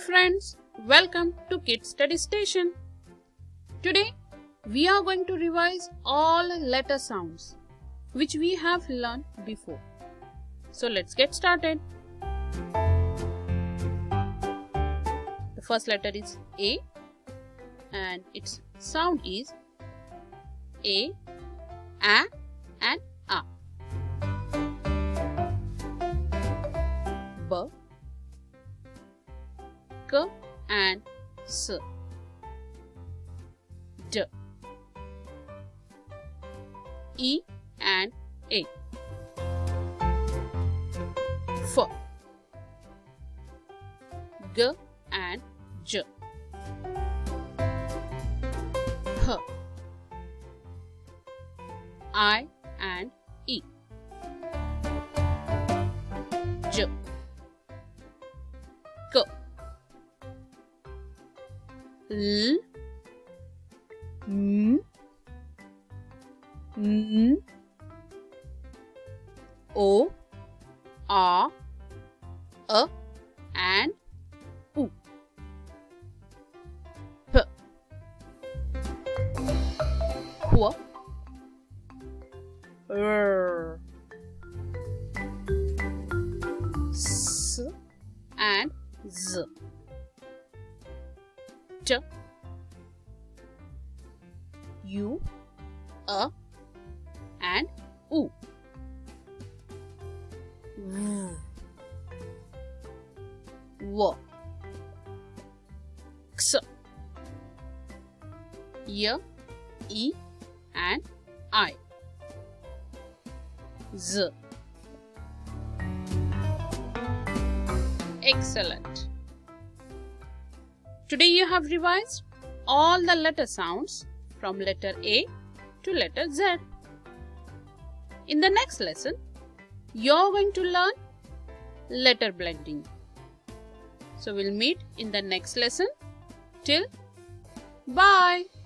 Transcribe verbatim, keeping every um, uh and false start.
friends, welcome to Kids Study Station. Today we are going to revise all letter sounds which we have learned before. So let's get started. The first letter is A and its sound is A, A and A. B, K and S. D, E and A. F, G and J. H, I and E. J, K, L, M, N, O, A, A and U. P, Q, R, S and Z. T, U, A and U. V, W, X, Y, E and I. Z. Excellent. Today you have revised all the letter sounds from letter A to letter Z. In the next lesson, you are going to learn letter blending. So we'll meet in the next lesson. Till bye.